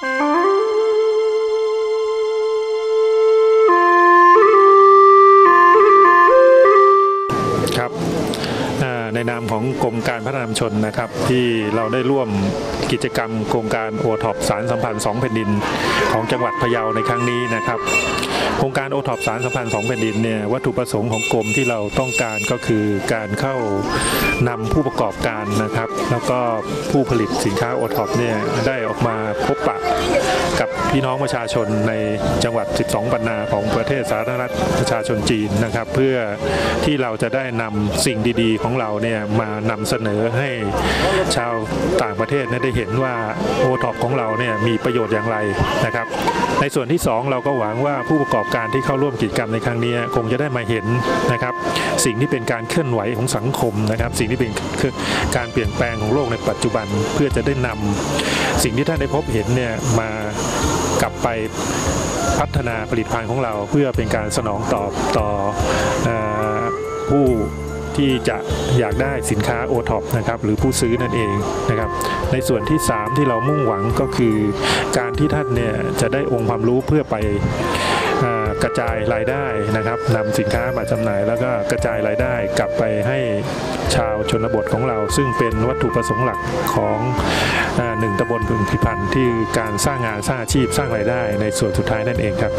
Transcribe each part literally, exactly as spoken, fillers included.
ครับในนามของกรมการพัฒนาชุมชนนะครับที่เราได้ร่วมกิจกรรมโครงการโอท็อปสารสัมพันธ์สองแผ่นดินของจังหวัดพะเยาในครั้งนี้นะครับโครงการโอท็อปสารสัมพันธ์สองแผ่นดินเนี่ยวัตถุประสงค์ของกรมที่เราต้องการก็คือการเข้านำผู้ประกอบการนะครับแล้วก็ผู้ผลิตสินค้าโอท็อปเนี่ยได้ออกมาพบปะกับพี่น้องประชาชนในจังหวัดสิบสองปันนาของประเทศสาธารณรัฐประชาชนจีนนะครับเพื่อที่เราจะได้นำสิ่งดีๆของเราเนี่ยมานำเสนอให้ชาวต่างประเทศได้เห็นว่าโอท็อปของเราเนี่ยมีประโยชน์อย่างไรนะครับในส่วนที่สองเราก็หวังว่าผู้ประกอบการที่เข้าร่วมกิจกรรมในครั้งนี้คงจะได้มาเห็นนะครับสิ่งที่เป็นการเคลื่อนไหวของสังคมนะครับสิ่งที่เป็นการเปลี่ยนแปลงของโลกในปัจจุบันเพื่อจะได้นำสิ่งที่ท่านได้พบเห็นเนี่ยมากลับไปพัฒนาผลิตภัณฑ์ของเราเพื่อเป็นการสนองตอบต่อผู้ที่จะอยากได้สินค้าโอท็อปนะครับหรือผู้ซื้อนั่นเองนะครับในส่วนที่สามที่เรามุ่งหวังก็คือการที่ท่านเนี่ยจะได้องค์ความรู้เพื่อไปกระจายรายได้นะครับนำสินค้ามาจำหน่ายแล้วก็กระจายรายได้กลับไปให้ชาวชนบทของเราซึ่งเป็นวัตถุประสงค์หลักของหนึ่งตำบลพึงพิพันธ์ที่การสร้างงานสร้างอาชีพสร้างรายได้ในส่วนสุดท้ายนั่นเองครับ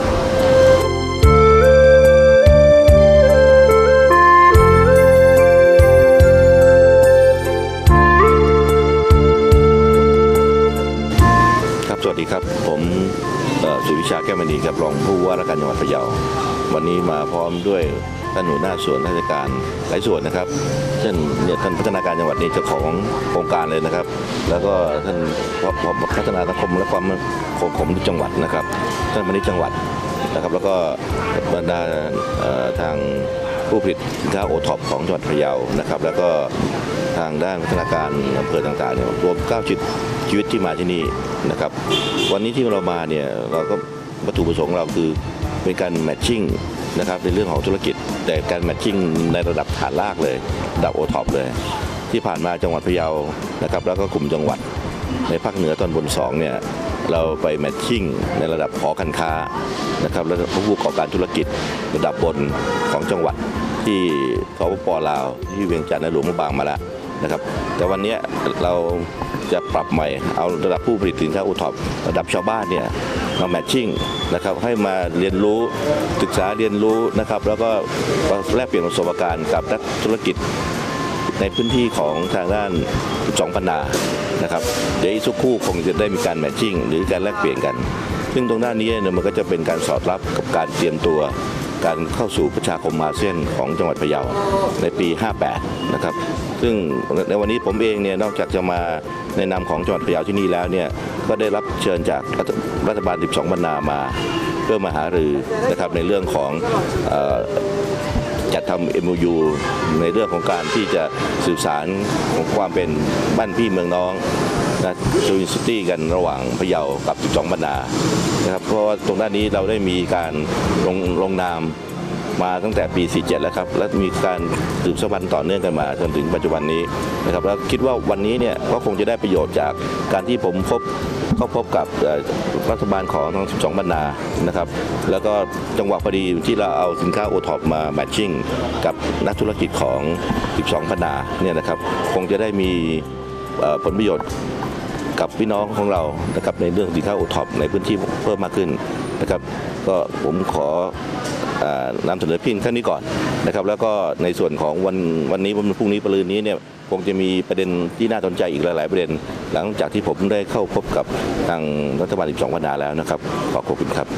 สวัสดีครับผมสุวิชาแก้วมณีครับรองผู้ว่าราชการจังหวัดพะเยาวันนี้มาพร้อมด้วยท่านหัวหน้าส่วนราชการหลายส่วนนะครับเช่นเนี่ยท่านพัฒนาการจังหวัดนี้เจ้าของโครงการเลยนะครับแล้วก็ท่านพัฒนาสังคมและความมั่นคงของจังหวัดนะครับท่านมณิจังหวัดนะครับแล้วก็บรรดาทางผู้ผลิตสินค้าโอท็อปของจังหวัดพะเยานะครับแล้วก็ทางด้านพัฒนาการอำเภอต่างๆเนี่ยรวมเก้าชีวิตชีวิตที่มาที่นี่นะครับวันนี้ที่เรามาเนี่ยเราก็วัตถุประสงค์เราคือเป็นการแมทชิ่งนะครับในเรื่องของธุรกิจแต่การแมทชิ่งในระดับฐานรากเลยระดับโอท็อปเลยที่ผ่านมาจังหวัดพะเยานะครับแล้วก็กลุ่มจังหวัดในภาคเหนือตอนบนสองเนี่ยเราไปแมทชิ่งในระดับหอการค้านะครับและผู้ประกอบการธุรกิจระดับบนของจังหวัดที่สปป.ลาวที่เวียงจันทร์และหลวงพระบางมาแล้วนะครับแต่วันนี้เราจะปรับใหม่เอาระดับผู้ผลิตสินค้าโอท็อประดับชาวบ้านเนี่ยมาแมทชิ่งนะครับให้มาเรียนรู้ศึกษาเรียนรู้นะครับแล้วก็แลกเปลี่ยนประสบการณ์กับนักธุรกิจในพื้นที่ของทางด้านสิบสองปันนานะครับเดี๋ยวอีกสักครู่คงจะได้มีการแมทชิ่งหรือการแลกเปลี่ยนกันซึ่งตรงด้านนี้เนี่ยมันก็จะเป็นการสอดรับกับการเตรียมตัวการเข้าสู่ประชาคมอาเซียนของจังหวัดพะเยาในปีห้าแปดนะครับซึ่งในวันนี้ผมเองเนี่ยนอกจากจะมาในนามของจังหวัดพะเยาที่นี่แล้วเนี่ยก็ได้รับเชิญจากรัฐบาลสิบสองปันนามาเพื่อมาหารือนะครับในเรื่องของจัดทำ เอ็ม โอ ยู ในเรื่องของการที่จะสื่อสารของความเป็นบ้านพี่เมืองน้องนะจูนซิตี้กันระหว่างพะเยากับสิบสองปันนานะครับเพราะว่าตรงด้านนี้เราได้มีการลงลงนามมาตั้งแต่ปีสี่สิบเจ็ดแล้วครับและมีการสืบสานต่อเนื่องกันมาจนถึงปัจจุบันนี้นะครับแล้วคิดว่าวันนี้เนี่ยก็คงจะได้ประโยชน์จากการที่ผมพบเข้าพบกับรัฐบาลของทั้งสิบสองปันนานะครับแล้วก็จังหวะพอดีที่เราเอาสินค้าโอท็อปมาแมทชิ่งกับนักธุรกิจของสิบสองปันนาเนี่ยนะครับคงจะได้มีผลประโยชน์กับพี่น้องของเรานะครับในเรื่องสินค้าโอท็อปในพื้นที่เพิ่มมากขึ้นนะครับก็ผมขอนำเสนอเพียงแค่นี้ก่อนนะครับแล้วก็ในส่วนของวันวันนี้วันพรุ่งนี้ปรืนนี้เนี่ยคงจะมีประเด็นที่น่าสนใจอีกหลายๆประเด็นหลังจากที่ผมได้เข้าพบกับทางรัฐบาลสิบสองปันนาแล้วนะครับขอบคุณครับ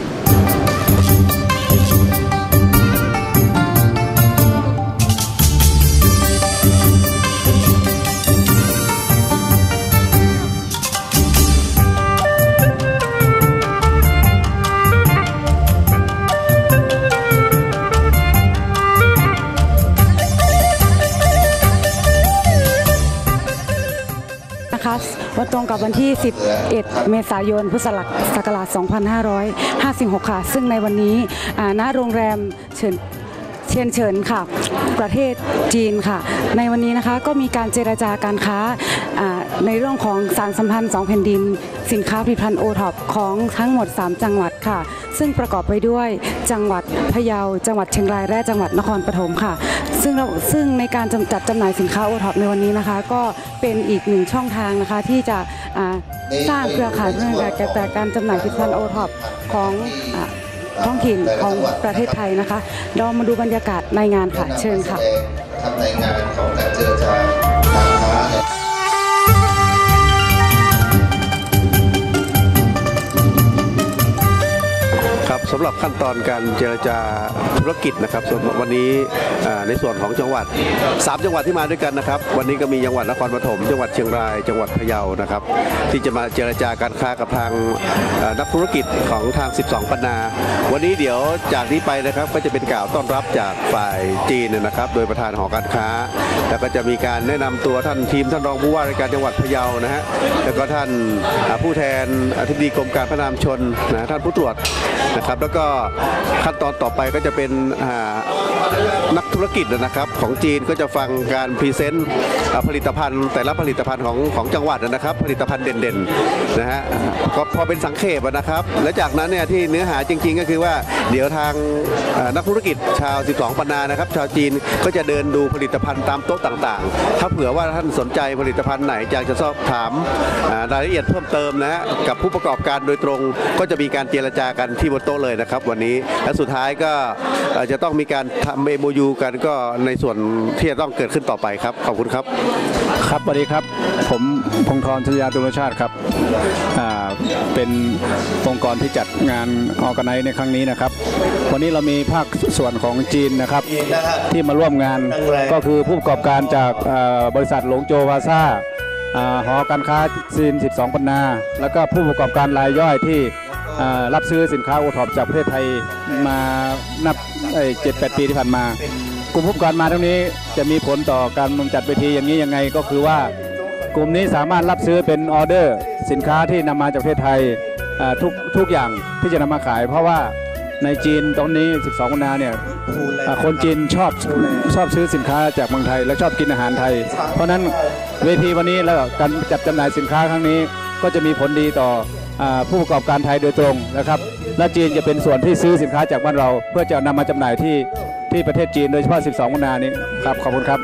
นะคะวันตรงกับวันที่สิบเอ็ดเมษายนพุทธศักราชสองพันห้าร้อยห้าสิบหกค่ะซึ่งในวันนี้ณโรงแรมเฉินเฉเชียนเฉินค่ะประเทศจีนค่ะในวันนี้นะคะก็มีการเจรจาการค้าในเรื่องของสารสัมพันธ์สองแผ่นดินสินค้าผลิตภัณฑ์โอท็อปของทั้งหมดสามจังหวัดค่ะซึ่งประกอบไปด้วยจังหวัดพะเยาจังหวัดเชียงรายและจังหวัดนครปฐมค่ะซึ่งเราซึ่งในการจัดจำหน่ายสินค้าโอท็อปในวันนี้นะคะก็เป็นอีกหนึ่งช่องทางนะคะที่จะสร้างเครือข่ายเรื่องการการจำหน่ายผลิตภัณฑ์โอท็อปของท้องถิ่นของประเทศไทยนะคะเรามาดูบรรยากาศในงานค่ะเชิญค่ะทำในงานของการเจรจาการค้าครับสำหรับขั้นตอนการเจรจาธุรกิจนะครับวันนี้ในส่วนของจังหวัดสามจังหวัดที่มาด้วยกันนะครับวันนี้ก็มีจังหวัดนครปฐมจังหวัดเชียงรายจังหวัดพะเยานะครับที่จะมาเจรจาการค้ากับทางนักธุรกิจของทางสิบสองปันนาวันนี้เดี๋ยวจากนี้ไปนะครับก็จะเป็นกล่าวต้อนรับจากฝ่ายจีนนะครับโดยประธานหอการค้าแล้วก็จะมีการแนะนำตัวท่านทีมท่านรองผู้ว่าราชการจังหวัดพะเยานะฮะแล้วก็ท่านผู้แทนอธิบดีกรมการพัฒนาชุมชนนะท่านผู้ตรวจนะครับแล้วก็ขั้นตอนต่อไปก็จะเป็นนักธุรกิจนะครับของจีนก็จะฟังการพรีเซนต์ผลิตภัณฑ์แต่ละผลิตภัณฑ์ของของจังหวัดนะครับผลิตภัณฑ์เด่นๆนะฮะก็พอเป็นสังเขปนะครับและจากนั้นเนี่ยที่เนื้อหาจริงๆก็คือว่าเดี๋ยวทางนักธุรกิจชาวสิบสองปันนานะครับชาวจีนก็จะเดินดูผลิตภัณฑ์ตามโต๊ะต่างๆถ้าเผื่อว่าท่านสนใจผลิตภัณฑ์ไหนอยากจะสอบถามรายละเอียดเพิ่มเติมนะฮะกับผู้ประกอบการโดยตรงก็จะมีการเจรจากันที่บนโต๊ะเลยนะครับวันนี้และสุดท้ายก็จะต้องมีการทำ เอ็ม โอ ยู กันก็ในส่วนที่จะต้องเกิดขึ้นต่อไปครับขอบคุณครับครับสวัสดีครับผมพงธร ชยาตุลชาติครับเป็นองค์กรที่จัดงานออร์แกไนซ์ในครั้งนี้นะครับวันนี้เรามีภาคส่วนของจีนนะครับที่มาร่วมงานก็คือผู้ประกอบการจากบริษัทหลงโจวาซ่าหอการค้าจีนสิบสองปันนาแล้วก็ผู้ประกอบการรายย่อยที่รับซื้อสินค้าโอท็อปจากประเทศไทยมานับเจ็ดแปดปีที่ผ่านมากลุ่มผู้ประกอบการมาทั้งนี้จะมีผลต่อการจัดเวทีอย่างนี้ยังไงก็คือว่ากลุ่มนี้สามารถรับซื้อเป็นออเดอร์สินค้าที่นำมาจากประเทศไทยทุกทุกอย่างที่จะนำมาขายเพราะว่าในจีนตอนนี้สิบสองปันนาเนี่ยคนจีนชอบชอบซื้อสินค้าจากเมืองไทยและชอบกินอาหารไทยเพราะนั้นเวทีวันนี้แล้วการจัดจำหน่ายสินค้าครั้งนี้ก็จะมีผลดีต่อผู้ประกอบการไทยโดยตรงนะครับและจีนจะเป็นส่วนที่ซื้อสินค้าจากบ้านเราเพื่อจะนำมาจำหน่ายที่ที่ประเทศจีนโดยเฉพาะสิบสองปันนานี้ครับขอบคุณครับ